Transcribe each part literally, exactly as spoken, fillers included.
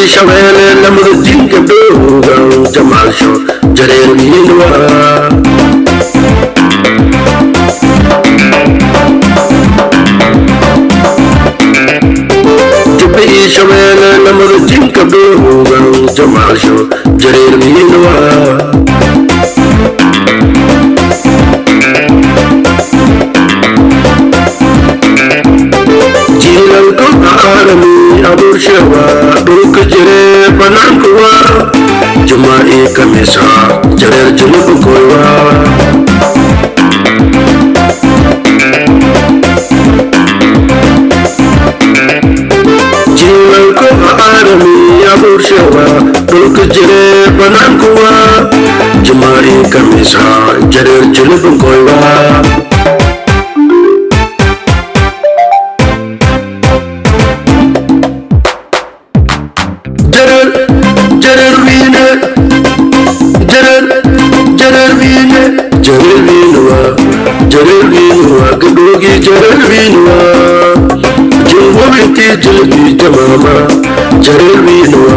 شوال لمر الدين كبدوغا جمال شو جرير مينوا جبي شوال لمر الدين كبدوغا جمال شو جرير مينوا Abur Shewa, Buruk Jere, Panankuwa, Jumai Kamisa, Jere Jumukuwa. Jilanko Arami, Abur Shewa, Buruk Jere, Panankuwa, Jumai Kamisa, Jere Jumukuwa. Gadogi Jarvinwa, Jumwamiti Jilbi Jamama, Jarvinwa.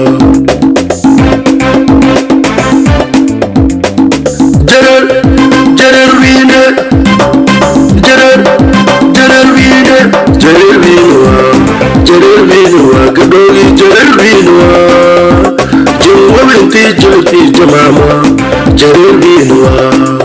Jarar, Jarvina, Jarar, Jarvina, Jarvinwa, Jarvinwa, Gadogi Jarvinwa, Jumwamiti Jilbi Jamama, Jarvinwa.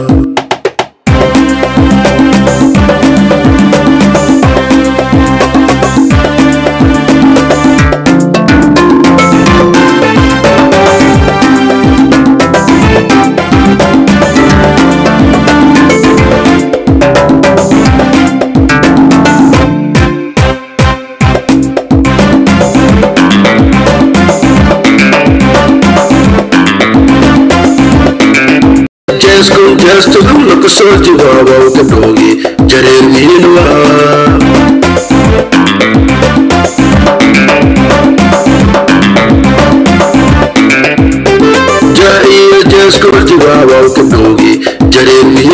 Just to look a sort of about the doggy, Jeremy. Jai just go to about the doggy, Jeremy.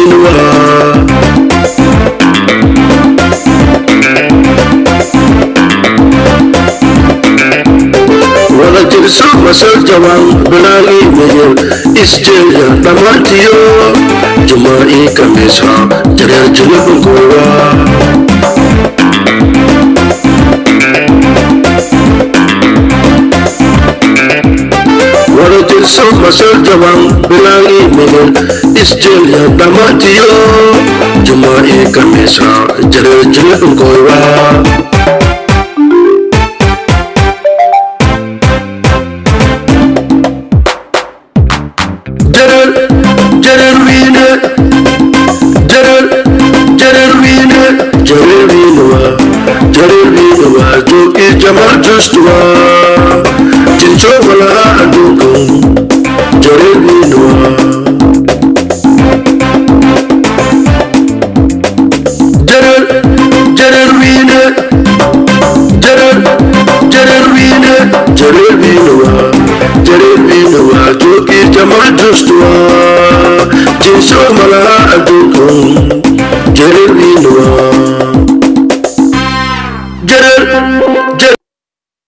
So myself Jawang Belali Mayor is Jaya Damantio Jumai Kamisa Jaya Julabunkura What it is so myself Jawang Belali Mayor is Jaya Damantio Jumai Kamisa Jaya Julabunkura Jamal Justwa, Jinchovala Adukum, Jereminoa. Jerer, Jeremine, Jerer, Jeremine, Jereminoa, Jereminoa, Joki Jamal Justwa, Jinchovala Adukum, Jereminoa. Jerer, Jerer.